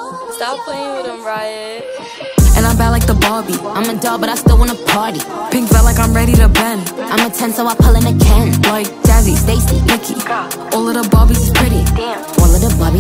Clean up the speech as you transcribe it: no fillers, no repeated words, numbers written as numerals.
Stop playing with him, Riot. And I'm bad like the Barbie. I'm a doll, but I still wanna party. Pink felt like I'm ready to bend. I'm a 10, so I pull in a Ken. Like Jazzy, Stacy, Nikki. All of the Barbies is pretty. Damn. All of the Barbies